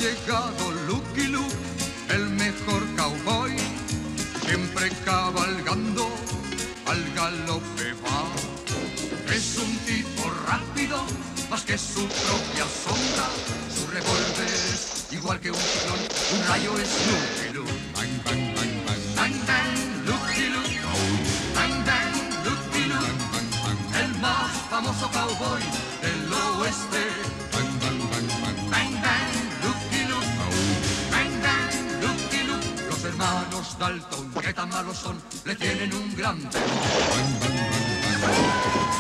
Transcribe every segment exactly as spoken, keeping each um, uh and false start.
llegado Lucky Luke, el mejor cowboy, siempre cabalgando al galope va. Es un tipo rápido, más que su propia sombra. Su revólver es igual que un ciclón, un rayo es Lucky Luke. Bang, bang, bang, bang. Bang, bang, Lucky Luke. Bang, bang, Lucky Luke. Bang, bang, bang. El más famoso cowboy del oeste. Bang, bang, bang, bang. Bang, bang, Lucky Luke. Bang, bang, Lucky Luke. Los hermanos Dalton, que tan malos son, le tienen un gran temor. Bang, bang, bang, bang.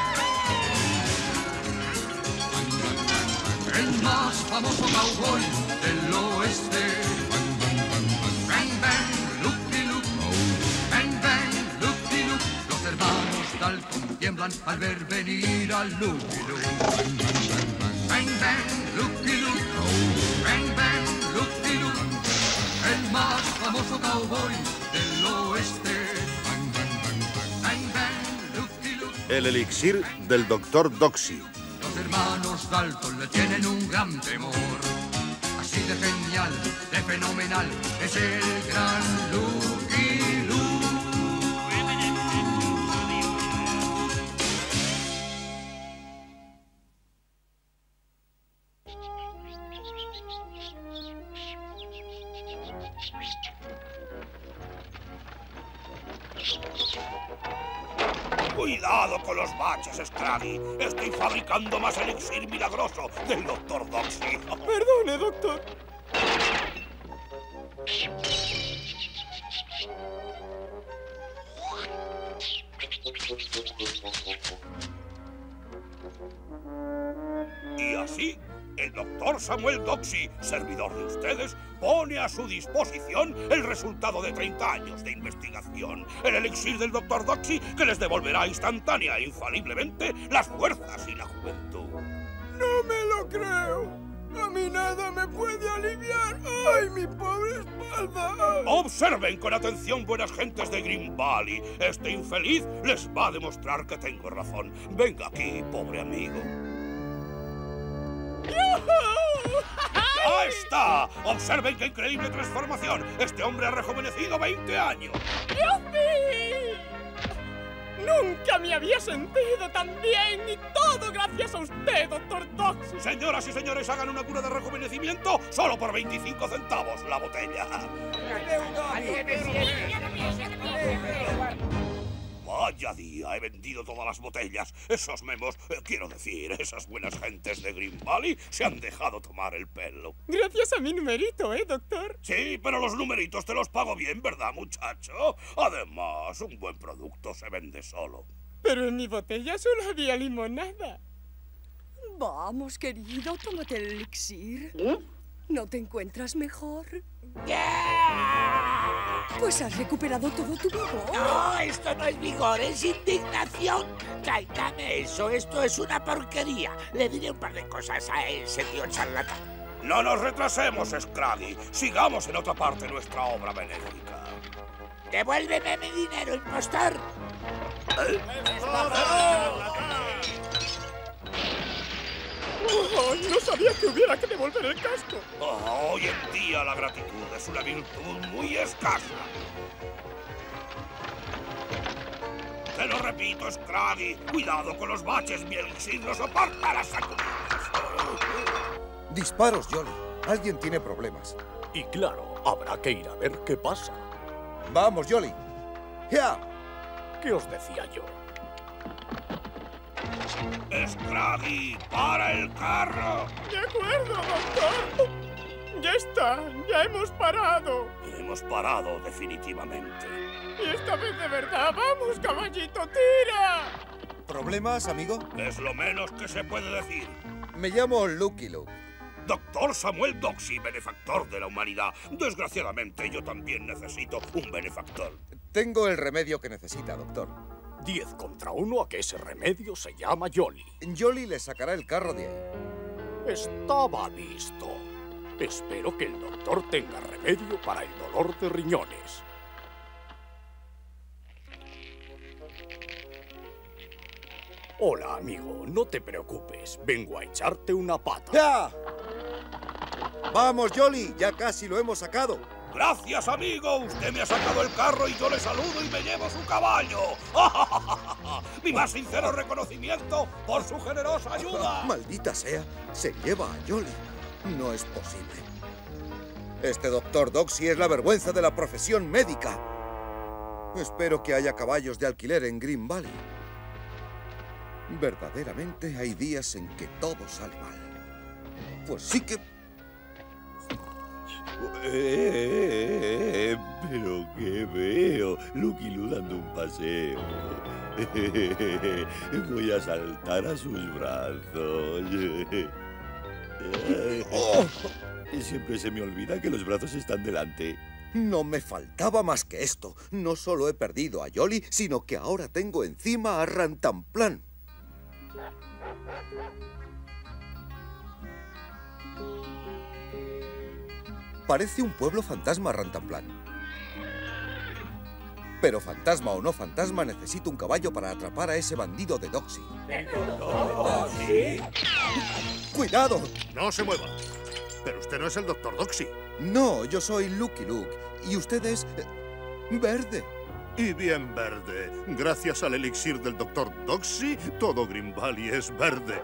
El más famoso cowboy del oeste. Bang, bang, Lucky Luke. Bang, bang, Lucky Luke. Los hermanos Dalton tiemblan al ver venir a Lucky Luke. Bang, bang, Lucky Luke. Bang, bang, Lucky Luke. El más famoso cowboy del oeste. Bang, bang, Lucky Luke. El elixir del doctor Doxy. Los hermanos Dalton le tienen un gran temor. Así de genial, de fenomenal, es el gran Lucky Luke. ¡Cuidado con los baches, Scraggy! Estoy fabricando más elixir milagroso del doctor Doxy. Perdone, doctor. Y así, el doctor Samuel Doxy, servidor de ustedes, pone a su disposición el resultado de treinta años de investigación. El elixir del doctor Doxy que les devolverá instantánea e infaliblemente las fuerzas y la juventud. No me lo creo. A mí nada me puede aliviar. ¡Ay, mi pobre espalda! Observen con atención, buenas gentes de Green Valley. Este infeliz les va a demostrar que tengo razón. Venga aquí, pobre amigo. ¡Ya está! Observen qué increíble transformación. Este hombre ha rejuvenecido veinte años. ¡Yupi! Nunca me había sentido tan bien, y todo gracias a usted, doctor Doxy. Señoras y señores, hagan una cura de rejuvenecimiento solo por veinticinco centavos la botella. Vaya día, he vendido todas las botellas. Esos memos, eh, quiero decir, esas buenas gentes de Green Valley se han dejado tomar el pelo. Gracias a mi numerito, ¿eh, doctor? Sí, pero los numeritos te los pago bien, ¿verdad, muchacho? Además, un buen producto se vende solo. Pero en mi botella solo había limonada. Vamos, querido, tómate el elixir. ¿No te encuentras mejor? Pues has recuperado todo tu vigor. No, esto no es vigor, es indignación. Tráigame eso, esto es una porquería. Le diré un par de cosas a ese tío charlatán. No nos retrasemos, Scraggy. Sigamos en otra parte nuestra obra benéfica. ¡Devuélveme mi dinero, impostor! ¿Eh? Oh, no sabía que hubiera que devolver el casco. Oh, hoy en día la gratitud es una virtud muy escasa. Te lo repito, Scraggy. Cuidado con los baches, mi elixir no soporta las sacudidas. Disparos, Jolly. Alguien tiene problemas. Y claro, habrá que ir a ver qué pasa. Vamos, Jolly. ¡Ya! ¿Qué os decía yo? Scraggy, para el carro. De acuerdo, doctor. Ya está, ya hemos parado. Hemos parado definitivamente. Y esta vez de verdad, vamos, caballito, tira. ¿Problemas, amigo? Es lo menos que se puede decir. Me llamo Lucky Luke. Doctor Samuel Doxy, benefactor de la humanidad. Desgraciadamente, yo también necesito un benefactor. Tengo el remedio que necesita, doctor. Diez contra uno a que ese remedio se llama Jolly. Jolly le sacará el carro de ahí. Estaba visto. Espero que el doctor tenga remedio para el dolor de riñones. Hola, amigo. No te preocupes. Vengo a echarte una pata. ¡Ya! ¡Vamos, Jolly! ¡Ya casi lo hemos sacado! Gracias, amigo. Usted me ha sacado el carro y yo le saludo y me llevo su caballo. Mi más sincero reconocimiento por su generosa ayuda. ¡Maldita sea! Se lleva a Jolly. No es posible. Este doctor Doxy es la vergüenza de la profesión médica. Espero que haya caballos de alquiler en Green Valley. Verdaderamente hay días en que todo sale mal. Pues sí que... Eh, pero qué veo, Lucky Luke dando un paseo. Voy a saltar a sus brazos. ¡Oh! Siempre se me olvida que los brazos están delante. No me faltaba más que esto. No solo he perdido a Jolly, sino que ahora tengo encima a Rantanplan. Parece un pueblo fantasma, Rantanplan. Pero fantasma o no fantasma, necesito un caballo para atrapar a ese bandido de Doxy. ¿Sí? ¡Cuidado! No se mueva. Pero usted no es el doctor Doxy. No, yo soy Lucky Luke. Y usted es... eh, verde. Y bien verde. Gracias al elixir del doctor Doxy, todo Green Valley es verde.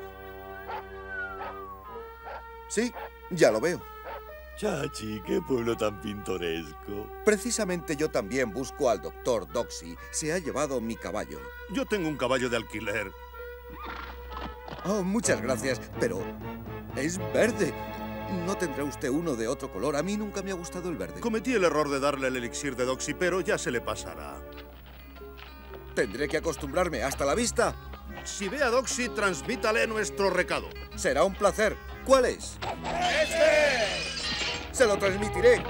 Sí, ya lo veo. Chachi, qué pueblo tan pintoresco. Precisamente yo también busco al doctor Doxy. Se ha llevado mi caballo. Yo tengo un caballo de alquiler. Oh, muchas gracias, pero es verde. ¿No tendrá usted uno de otro color? A mí nunca me ha gustado el verde. Cometí el error de darle el elixir de Doxy, pero ya se le pasará. Tendré que acostumbrarme. ¡Hasta la vista! Si ve a Doxy, transmítale nuestro recado. Será un placer. ¿Cuál es? ¡Este! ¡Se lo transmitiré!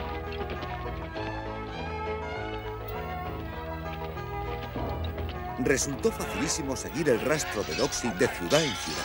Resultó facilísimo seguir el rastro de Doxy de ciudad en ciudad.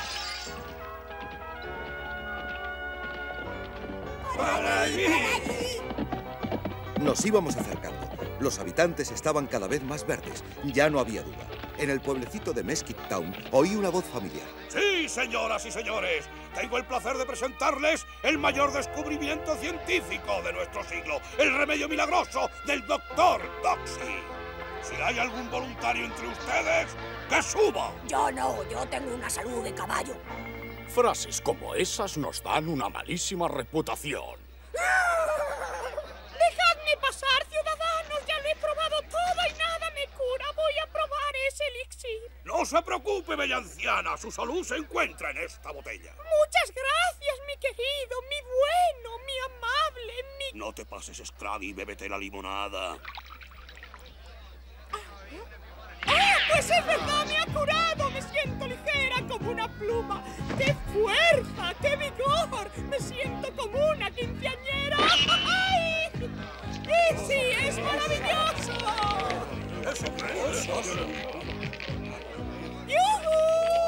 Nos íbamos acercando. Los habitantes estaban cada vez más verdes. Ya no había duda. En el pueblecito de Mesquite Town oí una voz familiar. Sí, señoras y señores. Tengo el placer de presentarles el mayor descubrimiento científico de nuestro siglo. El remedio milagroso del doctor Doxy. Si hay algún voluntario entre ustedes, ¡que suba! Yo no, yo tengo una salud de caballo. Frases como esas nos dan una malísima reputación. ¡Dejadme pasar, ciudadanos! Ya lo he probado todo y nada me cura. Voy a probar ese elixir. No se preocupe, bella anciana. Su salud se encuentra en esta botella. Muchas gracias, mi querido, mi bueno, mi amable, mi... No te pases, Scrabby, y bébete la limonada. ¡Ah! Pues es verdad, me ha curado. Me siento ligera como una pluma. ¡Qué fuerza! ¡Qué vigor! Me siento como una quinceañera. ¡Ay! ¡Y sí, es maravilloso! ¿Eso crees? ¡Yujú!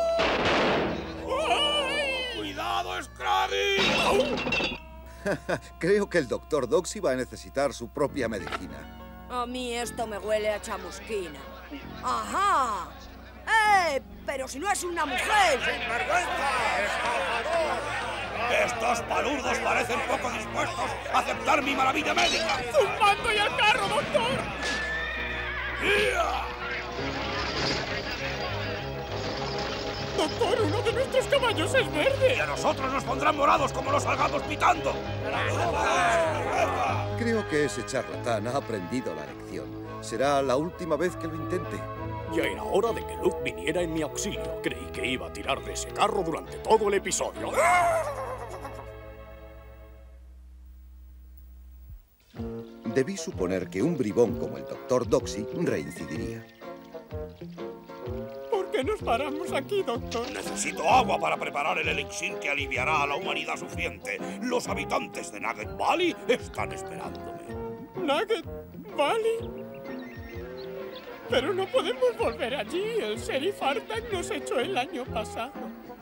¡Ay! ¡Cuidado, Scrabby! Creo que el doctor Doxy va a necesitar su propia medicina. A mí esto me huele a chamusquina. ¡Ajá! ¡Eh! ¡Pero si no es una mujer! Estos palurdos parecen poco dispuestos a aceptar mi maravilla médica. ¡Zumbando y al carro, doctor! ¡Ya! Doctor, uno de nuestros caballos es verde. Y a nosotros nos pondrán morados como los salgamos pitando. Creo que ese charlatán ha aprendido la lección. Será la última vez que lo intente. Ya era hora de que Luke viniera en mi auxilio. Creí que iba a tirar de ese carro durante todo el episodio. Debí suponer que un bribón como el doctor Doxy reincidiría. ¿Por qué nos paramos aquí, doctor? Necesito agua para preparar el elixir que aliviará a la humanidad sufriente. Los habitantes de Nugget Valley están esperándome. ¿Nugget Valley? Pero no podemos volver allí. El sheriff Artak nos echó el año pasado.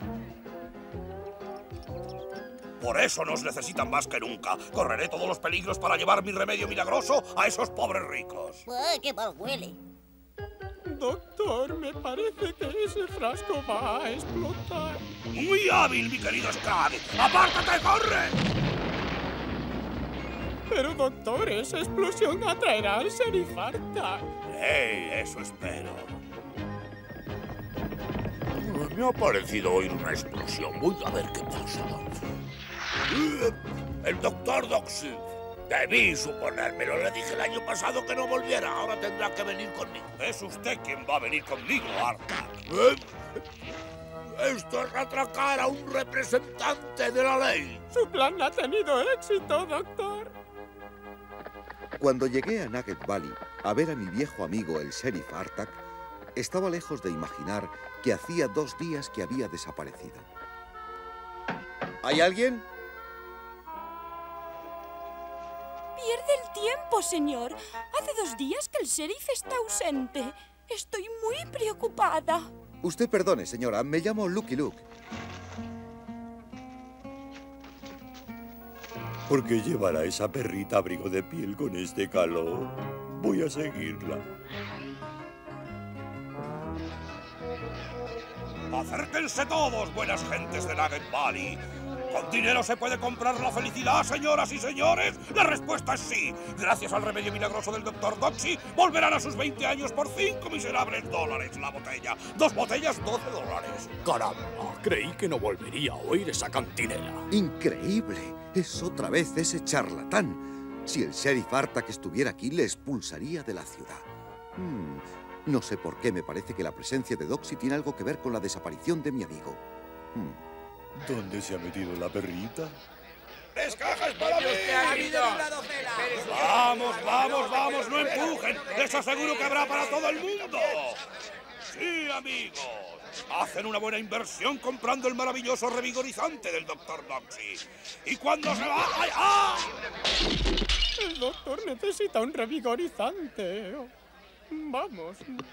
Por eso nos necesitan más que nunca. Correré todos los peligros para llevar mi remedio milagroso a esos pobres ricos. ¡Ay, qué mal huele! Doctor, me parece que ese frasco va a explotar. Muy hábil, mi querido Scrabby. ¡Apártate, corre! Pero, doctor, esa explosión atraerá al Sheriff Artak. ¡Ey! Eso espero. Me ha parecido oír una explosión. Voy a ver qué pasa. El doctor Doxy. Debí suponérmelo. Le dije el año pasado que no volviera. Ahora tendrá que venir conmigo. Es usted quien va a venir conmigo, Artak. ¿Eh? Esto es atracar a un representante de la ley. Su plan ha tenido éxito, doctor. Cuando llegué a Nugget Valley a ver a mi viejo amigo el Sheriff Artak, estaba lejos de imaginar que hacía dos días que había desaparecido. ¿Hay alguien? Pierde el tiempo, señor. Hace dos días que el sheriff está ausente. Estoy muy preocupada. Usted perdone, señora. Me llamo Lucky Luke. ¿Por qué llevará esa perrita abrigo de piel con este calor? Voy a seguirla. ¡Acérquense todos, buenas gentes de Nugget Valley! ¿Con dinero se puede comprar la felicidad, señoras y señores? La respuesta es sí. Gracias al remedio milagroso del doctor Doxy, volverán a sus veinte años por cinco miserables dólares la botella. Dos botellas, doce dólares. Caramba, creí que no volvería a oír esa cantinela. ¡Increíble! Es otra vez ese charlatán. Si el Sheriff Artak estuviera aquí, le expulsaría de la ciudad. Hmm, no sé por qué me parece que la presencia de Doxy tiene algo que ver con la desaparición de mi amigo. Hmm. ¿Dónde se ha metido la perrita? ¡Descajas para mí! ¡Vamos, vamos, vamos! ¡No empujen! ¡Les aseguro que habrá para todo el mundo! ¡Sí, amigos! Hacen una buena inversión comprando el maravilloso revigorizante del doctor Doxy. Y cuando se va... ¡Ay, ah! El doctor necesita un revigorizante. Vamos.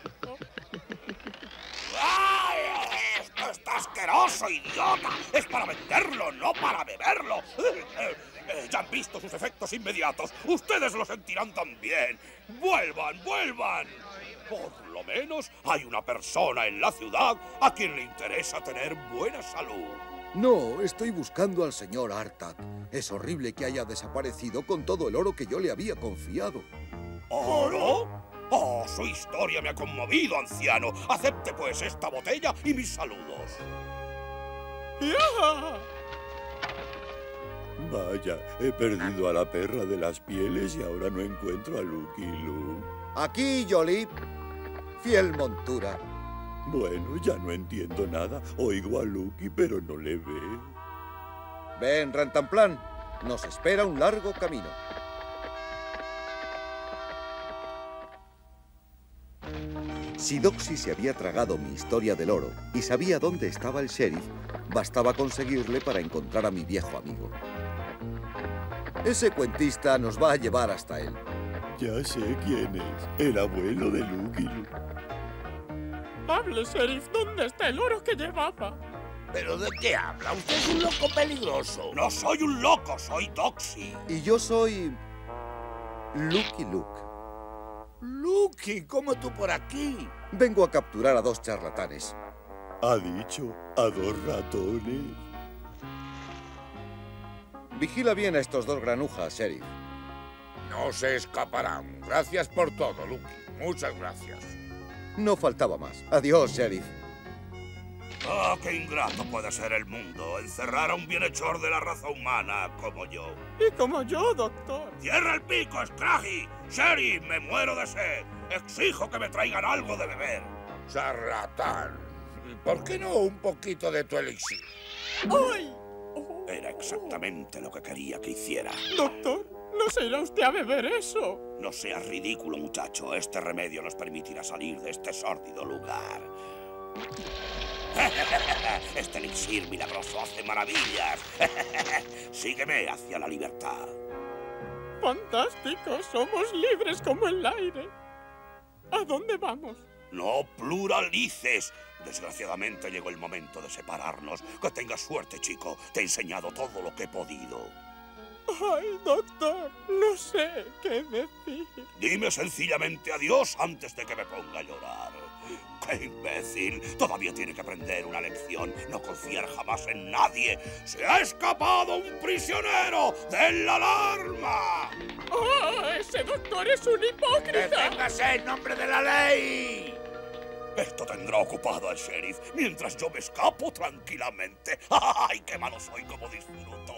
¡Ay! ¡Esto está asqueroso, idiota! ¡Es para venderlo, no para beberlo! Eh, eh, eh, ya han visto sus efectos inmediatos. Ustedes lo sentirán también. ¡Vuelvan, vuelvan! Por lo menos hay una persona en la ciudad a quien le interesa tener buena salud. No, estoy buscando al señor Artak. Es horrible que haya desaparecido con todo el oro que yo le había confiado. ¿Oro? Oh, su historia me ha conmovido, anciano. Acepte, pues, esta botella y mis saludos. ¡Ya! Vaya, he perdido a la perra de las pieles y ahora no encuentro a Lucky Luke. Aquí, Jolly. Fiel montura. Bueno, ya no entiendo nada. Oigo a Lucky, pero no le veo. Ven, Rantanplan. Nos espera un largo camino. Si Doxy se había tragado mi historia del oro y sabía dónde estaba el sheriff, bastaba conseguirle para encontrar a mi viejo amigo. Ese cuentista nos va a llevar hasta él. Ya sé quién es. El abuelo de Lucky Luke. Hable, sheriff. ¿Dónde está el oro que llevaba? ¿Pero de qué habla? Usted es un loco peligroso. No soy un loco, soy Doxy. Y yo soy... Lucky Luke. Lucky, ¿cómo tú por aquí? Vengo a capturar a dos charlatanes. Ha dicho a dos ratones. Vigila bien a estos dos granujas, sheriff. No se escaparán. Gracias por todo, Lucky. Muchas gracias. No faltaba más. Adiós, sheriff. Ah, qué ingrato puede ser el mundo. Encerrar a un bienhechor de la raza humana como yo. Y como yo, doctor. ¡Cierra el pico, Scraggy! ¡Sheriff, me muero de sed! Exijo que me traigan algo de beber. Charlatán. ¿Por qué no un poquito de tu elixir? ¡Ay! Era exactamente lo que quería que hiciera. Doctor, no se irá usted a beber eso. No seas ridículo, muchacho. Este remedio nos permitirá salir de este sórdido lugar. Este elixir milagroso hace maravillas. Sígueme hacia la libertad. ¡Fantástico! Somos libres como el aire. ¿A dónde vamos? No pluralices. Desgraciadamente llegó el momento de separarnos. Que tengas suerte, chico. Te he enseñado todo lo que he podido. Ay, doctor, no sé qué decir. Dime sencillamente adiós antes de que me ponga a llorar. ¡Qué imbécil! Todavía tiene que aprender una lección. No confiar jamás en nadie. ¡Se ha escapado un prisionero de la alarma! ¡Oh, ese doctor es un hipócrita! ¡Deténgase en nombre de la ley! Esto tendrá ocupado al sheriff mientras yo me escapo tranquilamente. ¡Ay, qué malo soy como disfruto!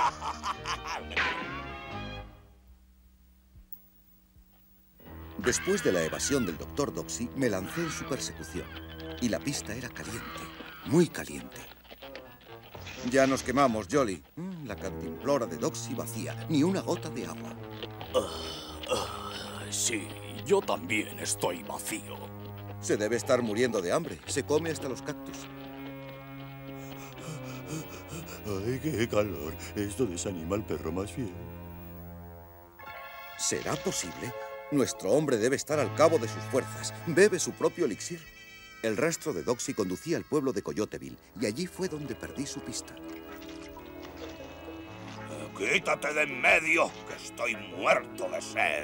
Después de la evasión del doctor Doxy, me lancé en su persecución. Y la pista era caliente, muy caliente. Ya nos quemamos, Jolly. Mm, la cantimplora de Doxy vacía, ni una gota de agua. Uh, uh, sí, yo también estoy vacío. Se debe estar muriendo de hambre. Se come hasta los cactus. ¡Ay, qué calor! Esto desanima al perro más fiel. ¿Será posible? Nuestro hombre debe estar al cabo de sus fuerzas. Bebe su propio elixir. El rastro de Doxy conducía al pueblo de Coyoteville, y allí fue donde perdí su pista. ¡Quítate de en medio, que estoy muerto de sed!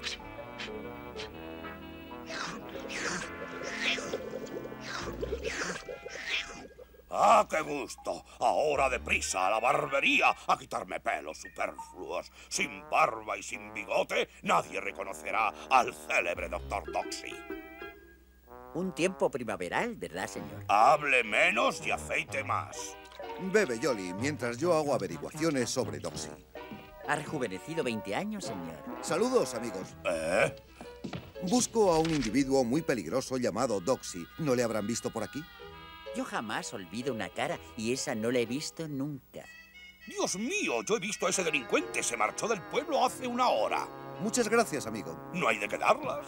¡Ah, qué gusto! Ahora deprisa a la barbería a quitarme pelos superfluos. Sin barba y sin bigote, nadie reconocerá al célebre doctor Doxy. Un tiempo primaveral, ¿verdad, señor? Hable menos y aceite más. Bebe, Jolly, mientras yo hago averiguaciones sobre Doxy. Ha rejuvenecido veinte años, señor. Saludos, amigos. ¿Eh? Busco a un individuo muy peligroso llamado Doxy. ¿No le habrán visto por aquí? Yo jamás olvido una cara y esa no la he visto nunca. Dios mío, yo he visto a ese delincuente. Se marchó del pueblo hace una hora. Muchas gracias, amigo. No hay de qué darlas.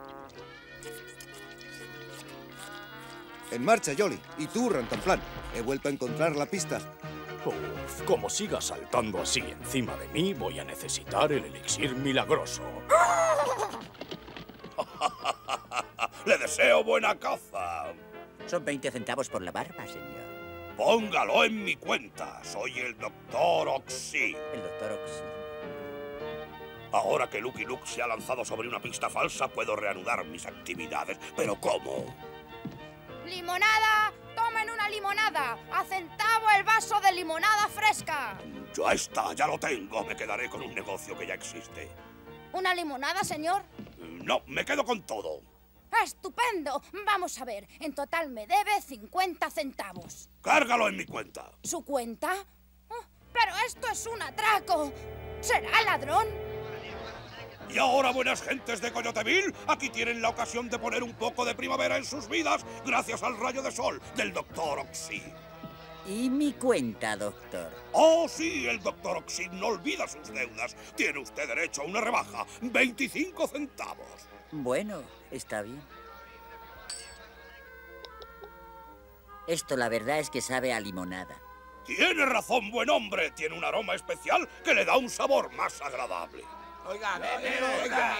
En marcha, Jolly. Y tú, Rantanplan. He vuelto a encontrar la pista. Uf, como siga saltando así encima de mí, voy a necesitar el elixir milagroso. Le deseo buena caza. Son veinte centavos por la barba, señor. Póngalo en mi cuenta. Soy el doctor Oxy. El doctor Oxy. Ahora que Lucky Luke se ha lanzado sobre una pista falsa, puedo reanudar mis actividades. ¿Pero cómo? ¡Limonada! ¡Tomen una limonada! ¡A centavo el vaso de limonada fresca! Ya está, ya lo tengo. Me quedaré con un negocio que ya existe. ¿Una limonada, señor? No, me quedo con todo. ¡Estupendo! Vamos a ver, en total me debe cincuenta centavos. Cárgalo en mi cuenta. ¿Su cuenta? Oh, pero esto es un atraco. ¿Será ladrón? Y ahora, buenas gentes de Coyoteville, aquí tienen la ocasión de poner un poco de primavera en sus vidas gracias al rayo de sol del doctor Oxy. ¿Y mi cuenta, doctor? Oh, sí, el doctor Oxy no olvida sus deudas. Tiene usted derecho a una rebaja, veinticinco centavos. Bueno, está bien. Esto, la verdad, es que sabe a limonada. Tiene razón, buen hombre. Tiene un aroma especial que le da un sabor más agradable. Oiga, oiga,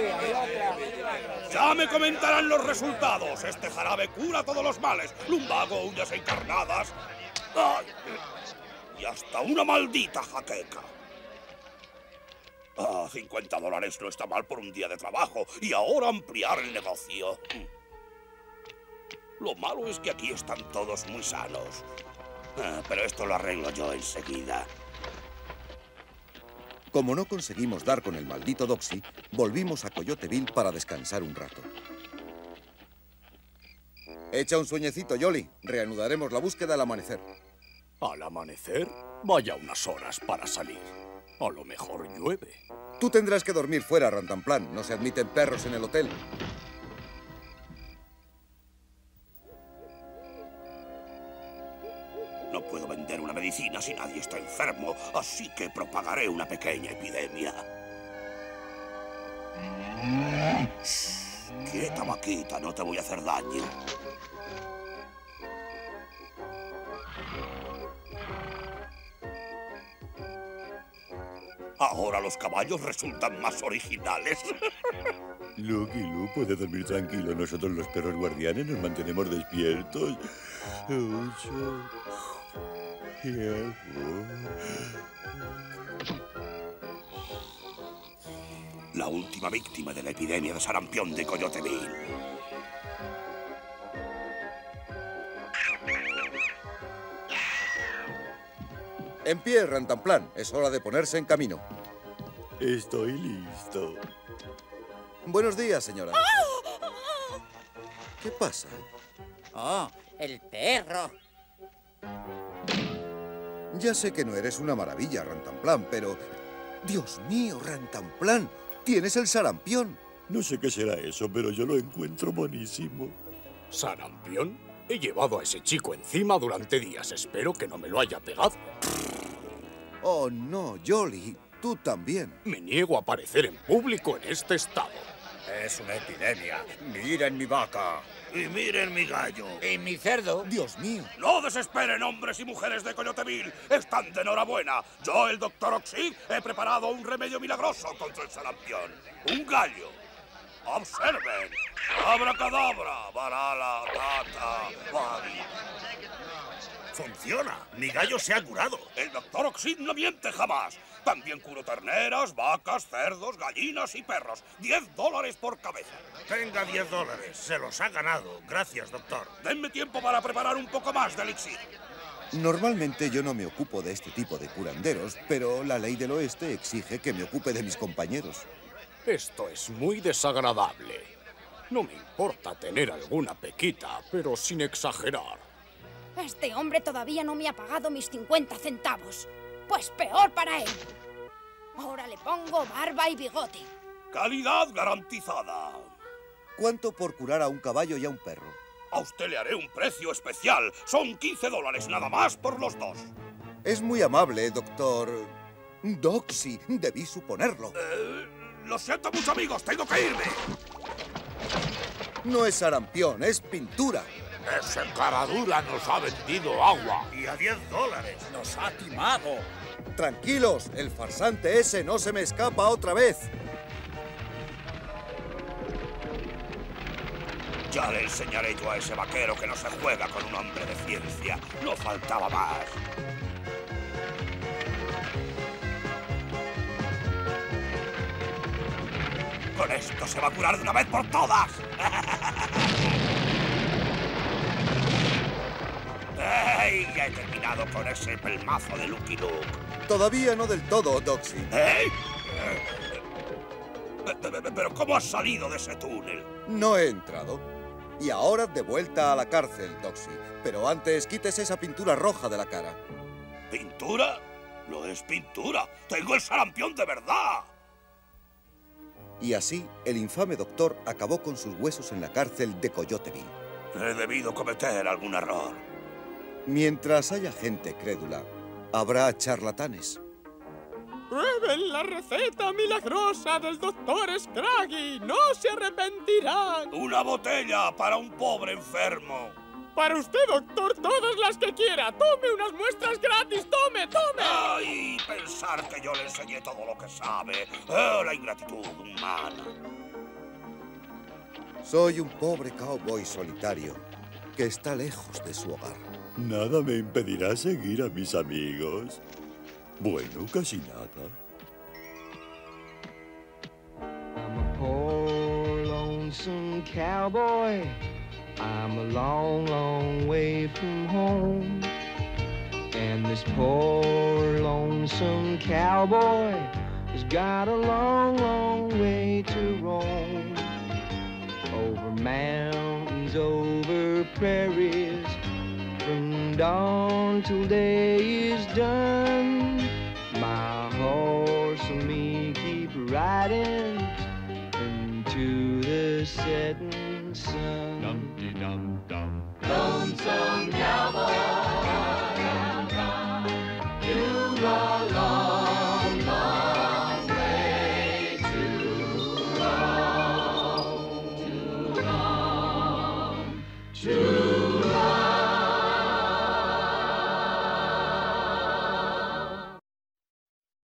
Ya me comentarán los resultados. Este jarabe cura todos los males. Lumbago, uñas encarnadas. ¡Ay! Y hasta una maldita jaqueca. Ah, cincuenta dólares no está mal por un día de trabajo. Y ahora ampliar el negocio. Lo malo es que aquí están todos muy sanos. Ah, pero esto lo arreglo yo enseguida. Como no conseguimos dar con el maldito Doxy, volvimos a Coyoteville para descansar un rato. Echa un sueñecito, Jolly. Reanudaremos la búsqueda al amanecer. ¿Al amanecer? Vaya unas horas para salir. A lo mejor llueve. Tú tendrás que dormir fuera, Rantanplan. No se admiten perros en el hotel. No puedo vender una medicina si nadie está enfermo, así que propagaré una pequeña epidemia. Shh, quieta, vaquita, no te voy a hacer daño. Ahora los caballos resultan más originales. Lucky Luke puede dormir tranquilo. Nosotros los perros guardianes nos mantenemos despiertos. Ocho. la última víctima de la epidemia de sarampión de Coyoteville. En pie, Rantanplan. Es hora de ponerse en camino. Estoy listo. Buenos días, señora. ¿Qué pasa? Oh, el perro. Ya sé que no eres una maravilla, Rantanplan, pero... Dios mío, Rantanplan, tienes el sarampión. No sé qué será eso, pero yo lo encuentro buenísimo. ¿Sarampión? He llevado a ese chico encima durante días. Espero que no me lo haya pegado. Oh, no, Jolly. Tú también. Me niego a aparecer en público en este estado. Es una epidemia. Miren mi vaca. Y miren mi gallo. ¿Y mi cerdo? Dios mío. No desesperen, hombres y mujeres de Coyoteville. Están de enhorabuena. Yo, el doctor Oxy, he preparado un remedio milagroso contra el sarampión. Un gallo. Observen. Abracadabra. Barala, tata, bari. Funciona. Mi gallo se ha curado. El doctor Oxy no miente jamás. También curo terneras, vacas, cerdos, gallinas y perros. Diez dólares por cabeza. Tenga diez dólares. Se los ha ganado. Gracias, doctor. Denme tiempo para preparar un poco más de elixir. Normalmente yo no me ocupo de este tipo de curanderos, pero la ley del oeste exige que me ocupe de mis compañeros. Esto es muy desagradable. No me importa tener alguna pequita, pero sin exagerar. Este hombre todavía no me ha pagado mis cincuenta centavos. Pues peor para él. Ahora le pongo barba y bigote. Calidad garantizada. ¿Cuánto por curar a un caballo y a un perro? A usted le haré un precio especial. Son quince dólares nada más por los dos. Es muy amable, doctor... Doxy, debí suponerlo. Eh, lo siento mucho, amigos. Tengo que irme. No es sarampión, es pintura. Ese caradura nos ha vendido agua. Y a diez dólares. Nos ha timado. Tranquilos, el farsante ese no se me escapa otra vez. Ya le enseñaré yo a ese vaquero que no se juega con un hombre de ciencia. No faltaba más. Con esto se va a curar de una vez por todas. ¡Ey! Ya he terminado con ese pelmazo de Lucky Luke. Todavía no del todo, Doxy. ¿Eh? ¿Pero cómo has salido de ese túnel? No he entrado. Y ahora de vuelta a la cárcel, Doxy. Pero antes quítese esa pintura roja de la cara. ¿Pintura? No es pintura. ¡Tengo el sarampión de verdad! Y así, el infame doctor acabó con sus huesos en la cárcel de Coyoteville. He debido cometer algún error. Mientras haya gente crédula, habrá charlatanes. ¡Prueben la receta milagrosa del doctor Scraggy! ¡No se arrepentirán! ¡Una botella para un pobre enfermo! Para usted, doctor, todas las que quiera. ¡Tome unas muestras gratis! ¡Tome, tome! ¡Ay! Pensar que yo le enseñé todo lo que sabe. ¡Oh, la ingratitud humana! Soy un pobre cowboy solitario que está lejos de su hogar. Nada me impedirá seguir a mis amigos. Bueno, casi nada. I'm a poor, lonesome cowboy. I'm a long, long way from home. And this poor, lonesome cowboy has got a long, long way to roam. Over mountains, over prairies, from dawn till day is done. My horse and me keep riding into the setting sun. Dum-de-dum-dum. Lonesome cowboy.